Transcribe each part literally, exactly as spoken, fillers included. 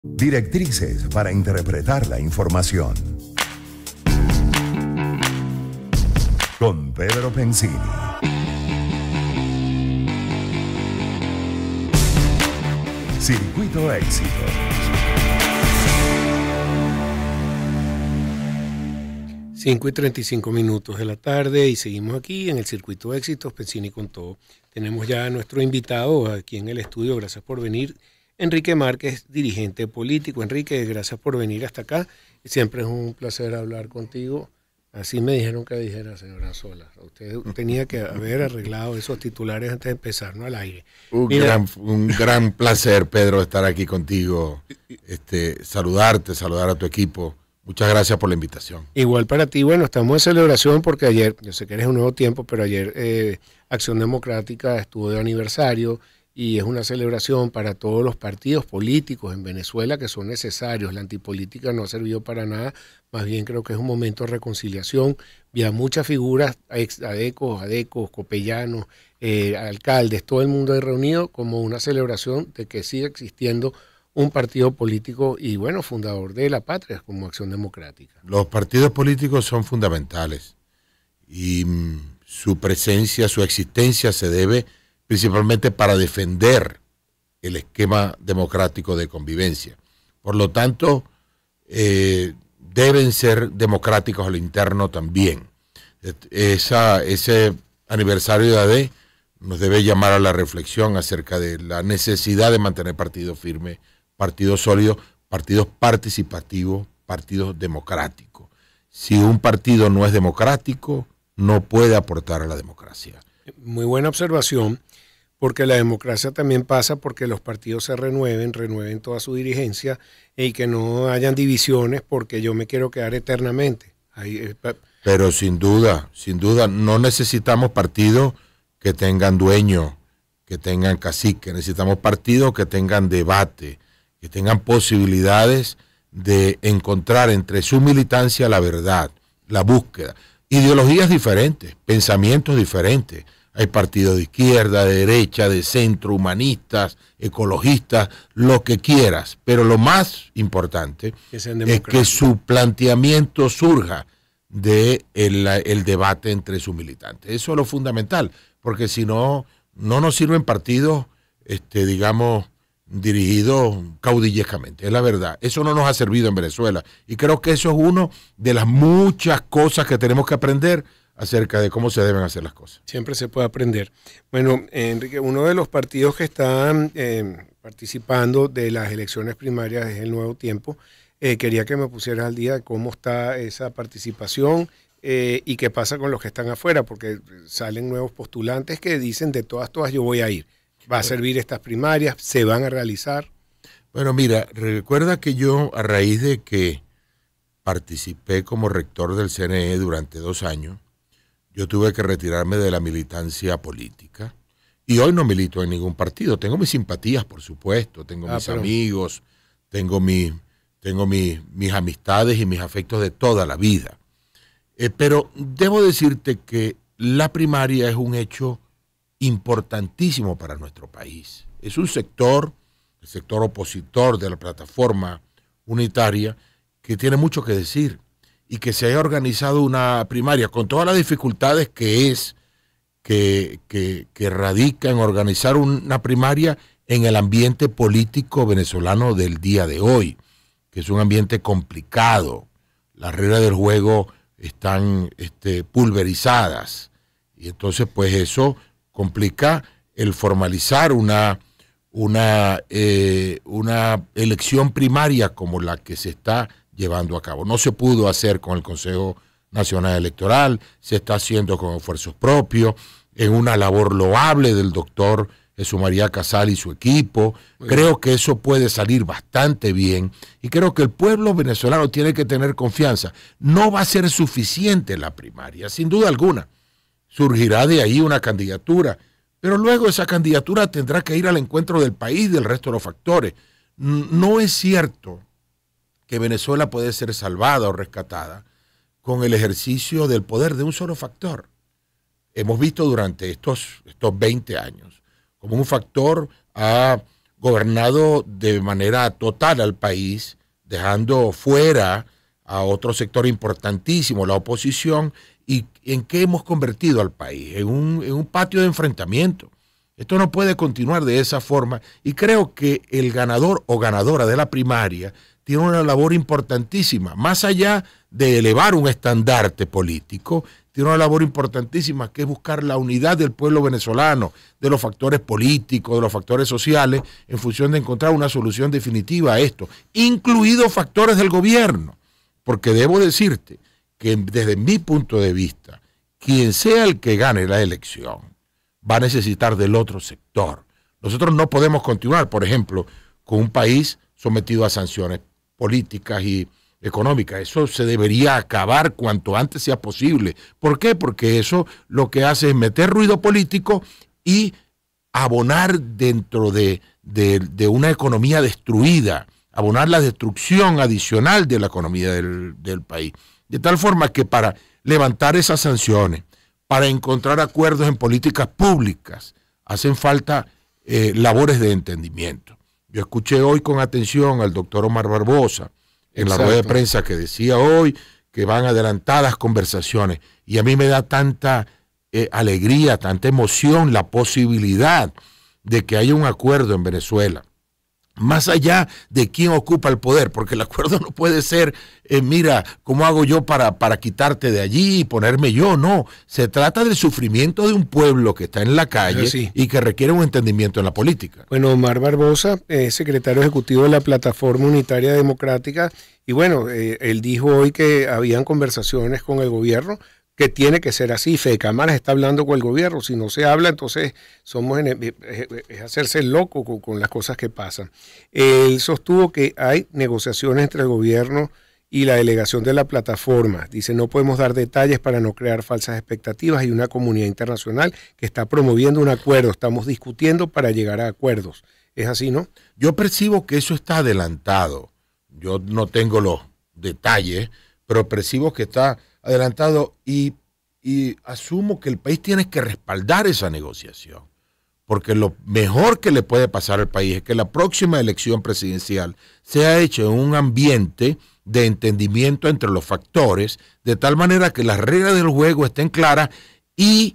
Directrices para interpretar la información. Con Pedro Pensini. Circuito Éxito. cinco y treinta y cinco minutos de la tarde y seguimos aquí en el Circuito Éxitos, Pensini con todo. Tenemos ya a nuestro invitado aquí en el estudio, gracias por venir, Enrique Márquez, dirigente político. Enrique, gracias por venir hasta acá. Siempre es un placer hablar contigo. Así me dijeron que dijera, señora Sola. Usted tenía que haber arreglado esos titulares antes de empezar, no al aire. Un, Mira, gran, un gran placer, Pedro, estar aquí contigo, este, saludarte, saludar a tu equipo. Muchas gracias por la invitación. Igual para ti, bueno, estamos en celebración porque ayer, yo sé que eres un nuevo tiempo, pero ayer eh, Acción Democrática estuvo de aniversario y es una celebración para todos los partidos políticos en Venezuela que son necesarios. La antipolítica no ha servido para nada, más bien creo que es un momento de reconciliación. Vi a muchas figuras, ex adecos, adecos, copellanos, eh, alcaldes, todo el mundo ahí reunido como una celebración de que sigue existiendo un partido político y, bueno, fundador de la patria como Acción Democrática. Los partidos políticos son fundamentales y mm, su presencia, su existencia se debe principalmente para defender el esquema democrático de convivencia. Por lo tanto, eh, deben ser democráticos a lo interno también. Esa, ese aniversario de A D nos debe llamar a la reflexión acerca de la necesidad de mantener partidos firmes, partidos sólidos, partidos participativos, partidos democráticos. Si un partido no es democrático, no puede aportar a la democracia. Muy buena observación, porque la democracia también pasa porque los partidos se renueven, renueven toda su dirigencia y que no hayan divisiones porque yo me quiero quedar eternamente. Ahí, eh, Pero sin duda, sin duda, no necesitamos partidos que tengan dueño, que tengan cacique, necesitamos partidos que tengan debate, que tengan posibilidades de encontrar entre su militancia la verdad, la búsqueda, ideologías diferentes, pensamientos diferentes. Hay partidos de izquierda, de derecha, de centro, humanistas, ecologistas, lo que quieras, pero lo más importante es que su planteamiento surja de el, el debate entre sus militantes. Eso es lo fundamental, porque si no, no nos sirven partidos, este, digamos, dirigidos caudillescamente, es la verdad. Eso no nos ha servido en Venezuela y creo que eso es una de las muchas cosas que tenemos que aprender acerca de cómo se deben hacer las cosas. Siempre se puede aprender. Bueno, Enrique, uno de los partidos que están eh, participando de las elecciones primarias es el Nuevo Tiempo. Eh, quería que me pusieras al día de cómo está esa participación eh, y qué pasa con los que están afuera, porque salen nuevos postulantes que dicen de todas, todas yo voy a ir. ¿Va a servir estas primarias? ¿Se van a realizar? Bueno, mira, recuerda que yo a raíz de que participé como rector del C N E durante dos años, yo tuve que retirarme de la militancia política y hoy no milito en ningún partido. Tengo mis simpatías, por supuesto, tengo ah, mis pero... amigos, tengo, mi, tengo mi, mis amistades y mis afectos de toda la vida. Eh, pero debo decirte que la primaria es un hecho importantísimo para nuestro país. Es un sector, el sector opositor de la plataforma unitaria, que tiene mucho que decir y que se haya organizado una primaria con todas las dificultades que es, que, que, que radica en organizar una primaria en el ambiente político venezolano del día de hoy, que es un ambiente complicado. Las reglas del juego están este, pulverizadas y entonces pues eso complica el formalizar una, una, eh, una elección primaria como la que se está llevando a cabo. No se pudo hacer con el Consejo Nacional Electoral, se está haciendo con esfuerzos propios, en una labor loable del doctor Jesús María Casal y su equipo. Creo que eso puede salir bastante bien y creo que el pueblo venezolano tiene que tener confianza. No va a ser suficiente la primaria, sin duda alguna. Surgirá de ahí una candidatura, pero luego esa candidatura tendrá que ir al encuentro del país y del resto de los factores. No es cierto que Venezuela puede ser salvada o rescatada con el ejercicio del poder de un solo factor. Hemos visto durante estos, estos veinte años como un factor ha gobernado de manera total al país, dejando fuera a otro sector importantísimo, la oposición. ¿Y en qué hemos convertido al país? En un, en un patio de enfrentamiento. Esto no puede continuar de esa forma, y creo que el ganador o ganadora de la primaria tiene una labor importantísima, más allá de elevar un estandarte político, tiene una labor importantísima que es buscar la unidad del pueblo venezolano, de los factores políticos, de los factores sociales, en función de encontrar una solución definitiva a esto, incluidos factores del gobierno, porque debo decirte que desde mi punto de vista, quien sea el que gane la elección, va a necesitar del otro sector. Nosotros no podemos continuar, por ejemplo, con un país sometido a sanciones políticas y económicas. Eso se debería acabar cuanto antes sea posible. ¿Por qué? Porque eso lo que hace es meter ruido político y abonar dentro de, de, de una economía destruida, abonar la destrucción adicional de la economía del, del país. De tal forma que para levantar esas sanciones, para encontrar acuerdos en políticas públicas, hacen falta eh, labores de entendimiento. Yo escuché hoy con atención al doctor Omar Barbosa en Exacto. la rueda de prensa que decía hoy que van adelantadas conversaciones, y a mí me da tanta eh, alegría, tanta emoción la posibilidad de que haya un acuerdo en Venezuela, más allá de quién ocupa el poder, porque el acuerdo no puede ser, eh, mira, ¿cómo hago yo para, para quitarte de allí y ponerme yo? No, se trata del sufrimiento de un pueblo que está en la calle sí. y que requiere un entendimiento en la política. Bueno, Omar Barbosa es secretario ejecutivo de la Plataforma Unitaria Democrática, y bueno, eh, él dijo hoy que habían conversaciones con el gobierno, que tiene que ser así. Fede Cámaras está hablando con el gobierno. Si no se habla, entonces somos en, es hacerse loco con, con las cosas que pasan. Él sostuvo que hay negociaciones entre el gobierno y la delegación de la plataforma. Dice, no podemos dar detalles para no crear falsas expectativas. Hay una comunidad internacional que está promoviendo un acuerdo. Estamos discutiendo para llegar a acuerdos. ¿Es así, no? Yo percibo que eso está adelantado. Yo no tengo los detalles, pero percibo que está adelantado y, y asumo que el país tiene que respaldar esa negociación, porque lo mejor que le puede pasar al país es que la próxima elección presidencial sea hecha en un ambiente de entendimiento entre los factores, de tal manera que las reglas del juego estén claras y,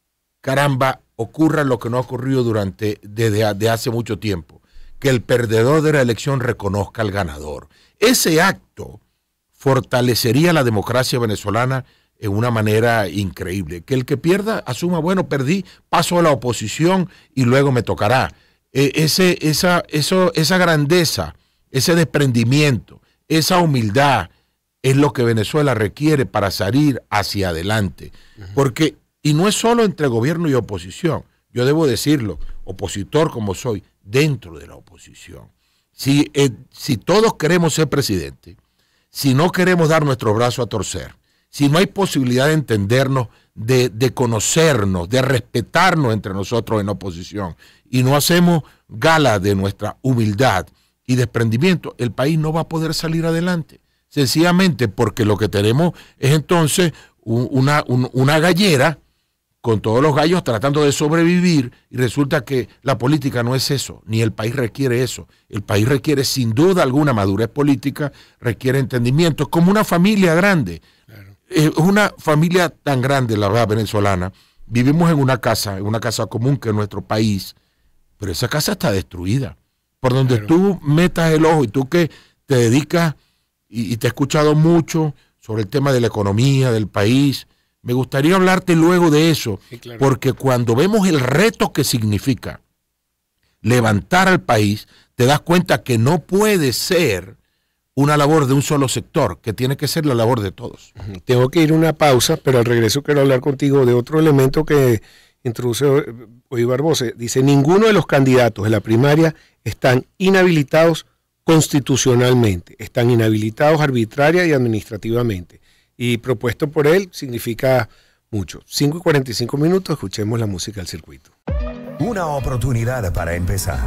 caramba, ocurra lo que no ha ocurrido durante desde de hace mucho tiempo, que el perdedor de la elección reconozca al ganador. Ese acto fortalecería la democracia venezolana en una manera increíble. Que el que pierda asuma, bueno, perdí, paso a la oposición y luego me tocará. Eh, ese, esa, eso, esa grandeza, ese desprendimiento, esa humildad es lo que Venezuela requiere para salir hacia adelante. Uh-huh. Porque, y no es solo entre gobierno y oposición, yo debo decirlo, opositor como soy, dentro de la oposición. Si, eh, si todos queremos ser presidente, si no queremos dar nuestro brazo a torcer, si no hay posibilidad de entendernos, de, de conocernos, de respetarnos entre nosotros en oposición, y no hacemos gala de nuestra humildad y desprendimiento, el país no va a poder salir adelante. Sencillamente porque lo que tenemos es entonces un, una, un, una gallera con todos los gallos tratando de sobrevivir, y resulta que la política no es eso, ni el país requiere eso. El país requiere sin duda alguna madurez política, requiere entendimiento, como una familia grande. Claro. Es una familia tan grande, la verdad, venezolana. Vivimos en una casa, en una casa común que es nuestro país, pero esa casa está destruida. Por donde claro. tú metas el ojo, y tú que te dedicas, y, y te he escuchado mucho sobre el tema de la economía del país, me gustaría hablarte luego de eso, sí, claro. porque cuando vemos el reto que significa levantar al país, te das cuenta que no puede ser una labor de un solo sector, que tiene que ser la labor de todos. Tengo que ir a una pausa, pero al regreso quiero hablar contigo de otro elemento que introduce hoy Barbosa. Dice, ninguno de los candidatos de la primaria están inhabilitados constitucionalmente, están inhabilitados arbitraria y administrativamente. Y propuesto por él significa mucho. cinco y cuarenta y cinco minutos, escuchemos la música del circuito. Una oportunidad para empezar.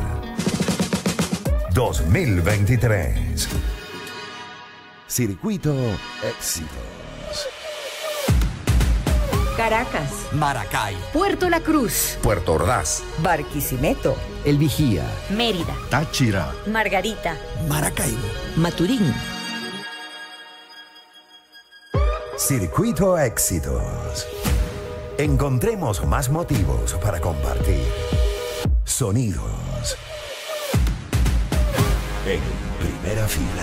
dos mil veintitrés. Circuito Éxitos. Caracas, Maracay, Puerto La Cruz, Puerto Ordaz, Barquisimeto, El Vigía, Mérida, Táchira, Margarita, Maracaibo, Maturín. Circuito Éxitos. Encontremos más motivos para compartir. Sonidos. En primera fila.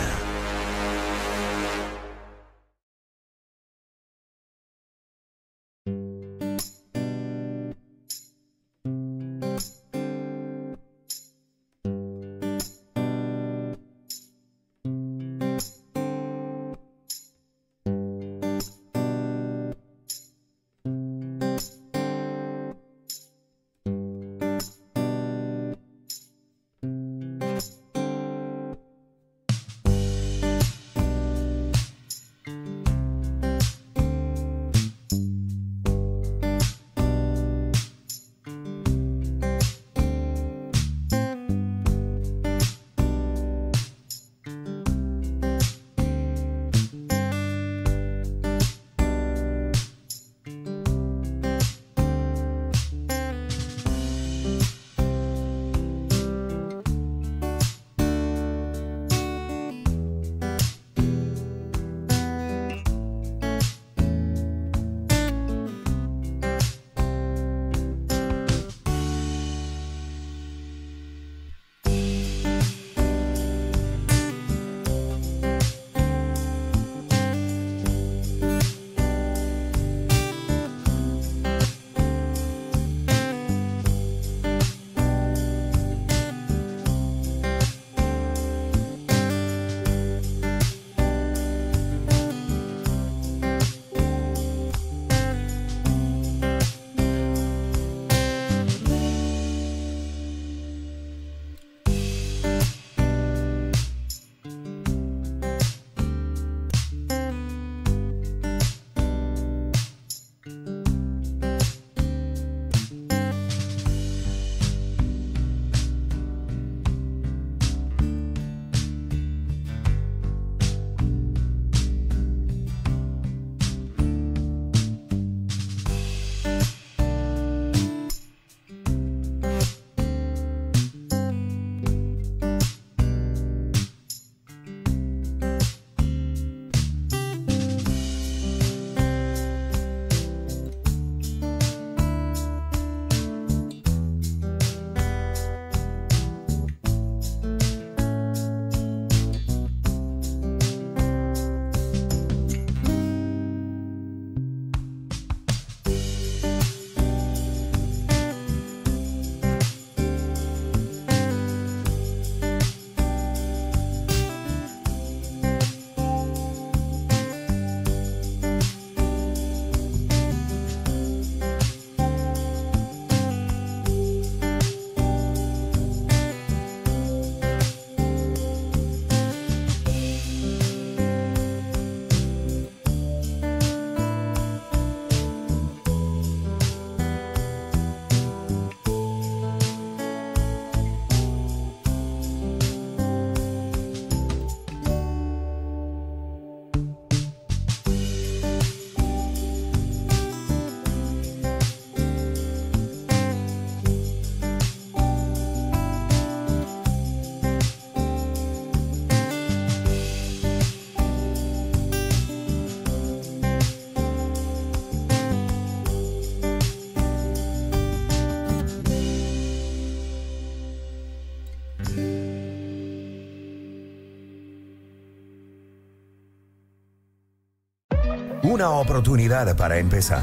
Una oportunidad para empezar.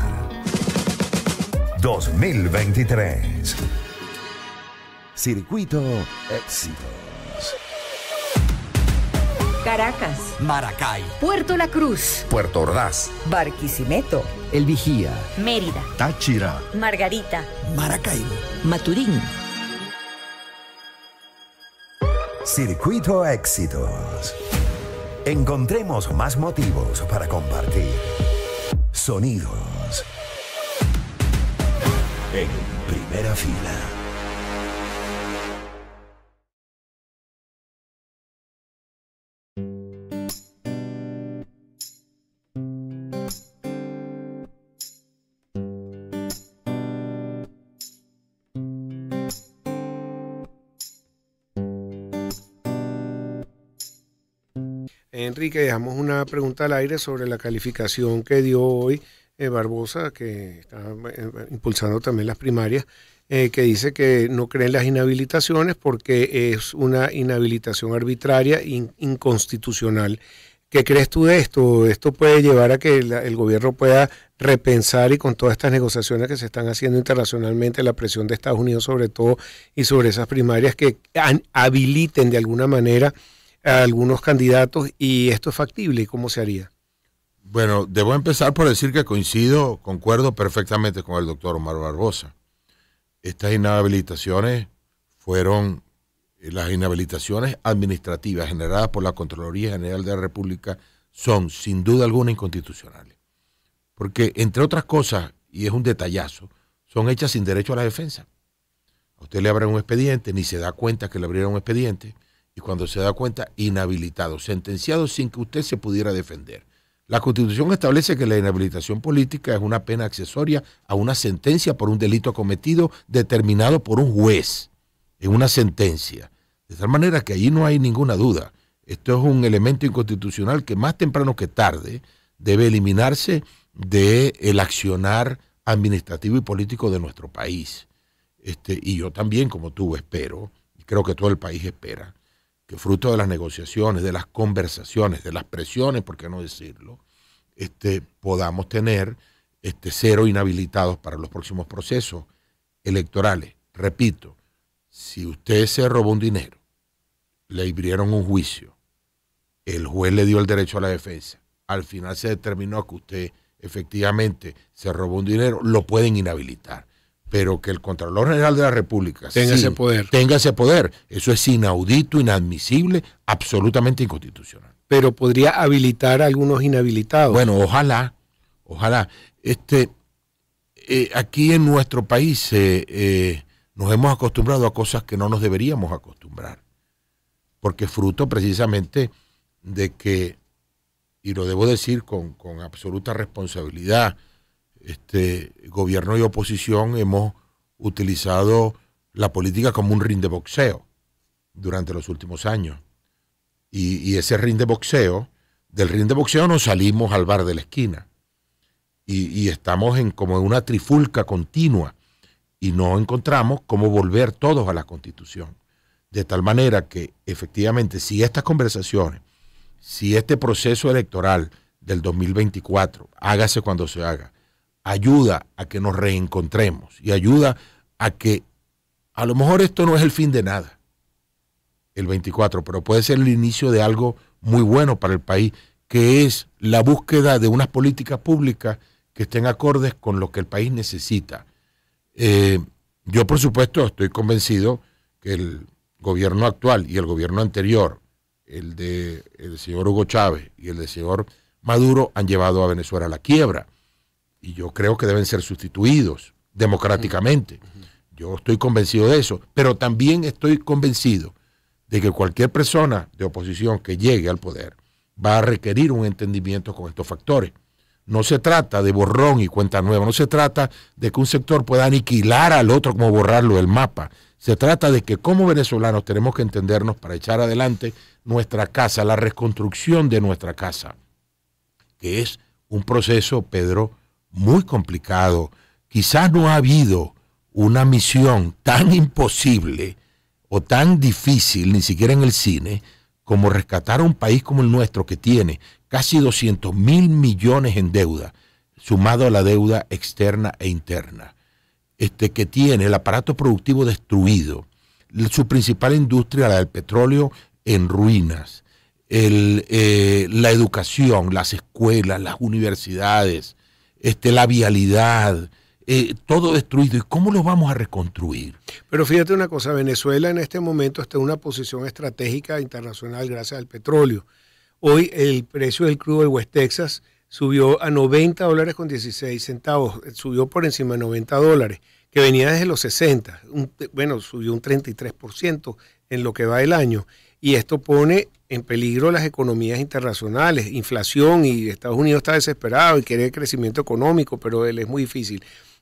dos mil veintitrés. Circuito Éxitos. Caracas, Maracay, Puerto La Cruz, Puerto Ordaz, Barquisimeto, El Vigía, Mérida, Táchira, Margarita, Maracaibo, Maturín. Circuito Éxitos. Encontremos más motivos para compartir. Sonidos. En primera fila. Enrique, dejamos una pregunta al aire sobre la calificación que dio hoy eh, Barbosa, que está eh, impulsando también las primarias, eh, que dice que no cree en las inhabilitaciones porque es una inhabilitación arbitraria e in, inconstitucional. ¿Qué crees tú de esto? ¿Esto puede llevar a que la, el gobierno pueda repensar, y con todas estas negociaciones que se están haciendo internacionalmente, la presión de Estados Unidos sobre todo y sobre esas primarias, que an, habiliten de alguna manera a algunos candidatos, y esto es factible? ¿Y cómo se haría? Bueno, debo empezar por decir que coincido, concuerdo perfectamente con el doctor Omar Barbosa. Estas inhabilitaciones fueron las inhabilitaciones administrativas generadas por la Contraloría General de la República, son sin duda alguna inconstitucionales. Porque, entre otras cosas, y es un detallazo, son hechas sin derecho a la defensa. A usted le abren un expediente, ni se da cuenta que le abrieron un expediente, y cuando se da cuenta, inhabilitado, sentenciado sin que usted se pudiera defender. La Constitución establece que la inhabilitación política es una pena accesoria a una sentencia por un delito cometido determinado por un juez en una sentencia. De tal manera que allí no hay ninguna duda. Esto es un elemento inconstitucional que más temprano que tarde debe eliminarse del accionar administrativo y político de nuestro país. Este, y yo también, como tú, espero, y creo que todo el país espera, que fruto de las negociaciones, de las conversaciones, de las presiones, por qué no decirlo, este, podamos tener este, cero inhabilitados para los próximos procesos electorales. Repito, si usted se robó un dinero, le abrieron un juicio, el juez le dio el derecho a la defensa, al final se determinó que usted efectivamente se robó un dinero, lo pueden inhabilitar. Pero que el Contralor General de la República tenga sí, ese poder. Tenga ese poder. Eso es inaudito, inadmisible, absolutamente inconstitucional. Pero podría habilitar a algunos inhabilitados. Bueno, ojalá, ojalá. Este, eh, aquí en nuestro país eh, eh, nos hemos acostumbrado a cosas que no nos deberíamos acostumbrar. Porque fruto precisamente de que, y lo debo decir con, con absoluta responsabilidad, Este, gobierno y oposición hemos utilizado la política como un ring de boxeo durante los últimos años. Y, y ese ring de boxeo, del ring de boxeo nos salimos al bar de la esquina. Y, y estamos en como en una trifulca continua y no encontramos cómo volver todos a la Constitución. De tal manera que efectivamente si estas conversaciones, si este proceso electoral del dos mil veinticuatro, hágase cuando se haga, ayuda a que nos reencontremos y ayuda a que a lo mejor esto no es el fin de nada, el veinticuatro, pero puede ser el inicio de algo muy bueno para el país, que es la búsqueda de unas políticas públicas que estén acordes con lo que el país necesita. Eh, yo, por supuesto, estoy convencido que el gobierno actual y el gobierno anterior, el de el señor Hugo Chávez y el del señor Maduro, han llevado a Venezuela a la quiebra. Y yo creo que deben ser sustituidos democráticamente. Yo estoy convencido de eso, pero también estoy convencido de que cualquier persona de oposición que llegue al poder va a requerir un entendimiento con estos factores. No se trata de borrón y cuenta nueva, no se trata de que un sector pueda aniquilar al otro como borrarlo del mapa. Se trata de que como venezolanos tenemos que entendernos para echar adelante nuestra casa, la reconstrucción de nuestra casa, que es un proceso, Pedro, muy complicado. Quizás no ha habido una misión tan imposible o tan difícil, ni siquiera en el cine, como rescatar a un país como el nuestro, que tiene casi doscientos mil millones en deuda, sumado a la deuda externa e interna, este, que tiene el aparato productivo destruido, su principal industria, la del petróleo, en ruinas, el, eh, la educación, las escuelas, las universidades, Este, la vialidad, eh, todo destruido. ¿Y cómo lo vamos a reconstruir? Pero fíjate una cosa, Venezuela en este momento está en una posición estratégica internacional gracias al petróleo. Hoy el precio del crudo del West Texas subió a noventa dólares con dieciséis centavos, subió por encima de noventa dólares, que venía desde los sesenta, un, bueno, subió un treinta y tres por ciento en lo que va del año. Y esto pone en peligro las economías internacionales, inflación, y Estados Unidos está desesperado y quiere crecimiento económico, pero él es muy difícil.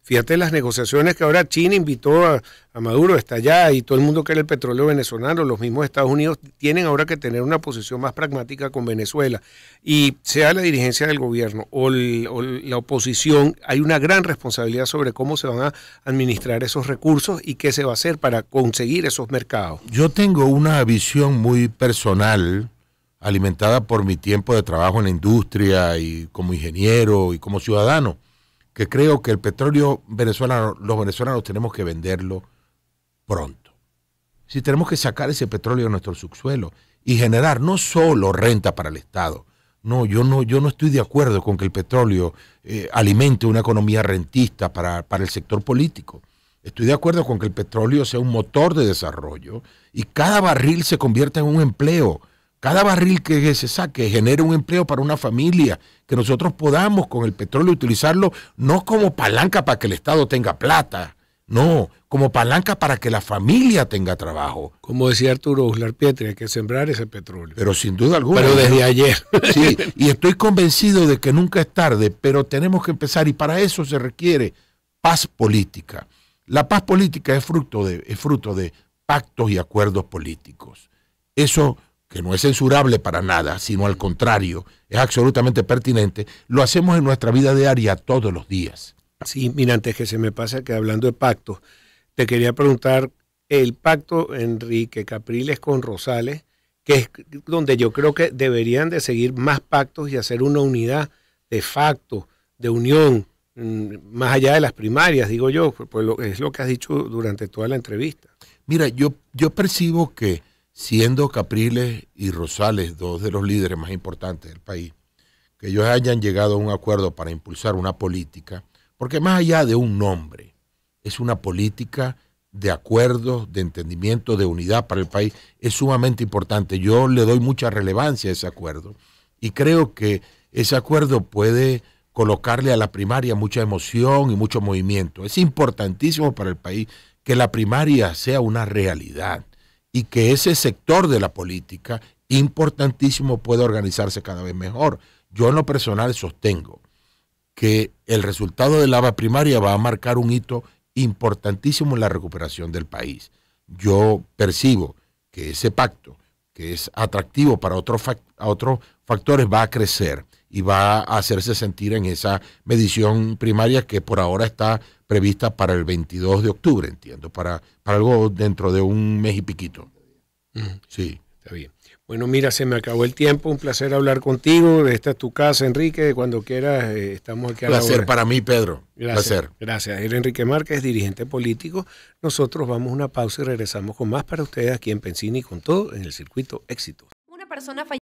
Fíjate las negociaciones que ahora China invitó a, a Maduro, está allá, y todo el mundo quiere el petróleo venezolano. Los mismos Estados Unidos tienen ahora que tener una posición más pragmática con Venezuela. Y sea la dirigencia del gobierno o, el, o la oposición, hay una gran responsabilidad sobre cómo se van a administrar esos recursos y qué se va a hacer para conseguir esos mercados. Yo tengo una visión muy personal, alimentada por mi tiempo de trabajo en la industria y como ingeniero y como ciudadano, que creo que el petróleo venezolano, los venezolanos tenemos que venderlo pronto. Si tenemos que sacar ese petróleo de nuestro subsuelo y generar no solo renta para el Estado. No, yo no, yo no estoy de acuerdo con que el petróleo eh, alimente una economía rentista para, para el sector político. Estoy de acuerdo con que el petróleo sea un motor de desarrollo y cada barril se convierta en un empleo. Cada barril que se saque genere un empleo para una familia, que nosotros podamos con el petróleo utilizarlo no como palanca para que el Estado tenga plata, no, como palanca para que la familia tenga trabajo. Como decía Arturo Uslar Pietri, hay que sembrar ese petróleo. Pero sin duda alguna. Pero desde ayer. Sí, y estoy convencido de que nunca es tarde, pero tenemos que empezar y para eso se requiere paz política. La paz política es fruto de, es fruto de pactos y acuerdos políticos. Eso, que no es censurable para nada, sino al contrario, es absolutamente pertinente, lo hacemos en nuestra vida diaria todos los días. Sí, mira, antes que se me pase que hablando de pactos, te quería preguntar, el pacto Enrique Capriles con Rosales, que es donde yo creo que deberían de seguir más pactos y hacer una unidad de facto, de unión, más allá de las primarias, digo yo, pues lo, es lo que has dicho durante toda la entrevista. Mira, yo, yo percibo que siendo Capriles y Rosales dos de los líderes más importantes del país, que ellos hayan llegado a un acuerdo para impulsar una política, porque más allá de un nombre, es una política de acuerdos, de entendimiento, de unidad para el país, es sumamente importante. Yo le doy mucha relevancia a ese acuerdo y creo que ese acuerdo puede colocarle a la primaria mucha emoción y mucho movimiento. Es importantísimo para el país que la primaria sea una realidad y que ese sector de la política, importantísimo, pueda organizarse cada vez mejor. Yo en lo personal sostengo que el resultado de la primaria va a marcar un hito importantísimo en la recuperación del país. Yo percibo que ese pacto, que es atractivo para otros fact- a otros factores, va a crecer y va a hacerse sentir en esa medición primaria que por ahora está prevista para el veintidós de octubre, entiendo, para, para algo dentro de un mes y piquito. Mm. Sí. Está bien. Bueno, mira, se me acabó el tiempo, un placer hablar contigo. Esta es tu casa, Enrique, cuando quieras, eh, estamos aquí a la hora. Placer para mí, Pedro. Gracias. Placer. Gracias. Era Enrique Márquez, dirigente político. Nosotros vamos a una pausa y regresamos con más para ustedes aquí en Pensini, con todo en el circuito Éxitos. Una persona falleció.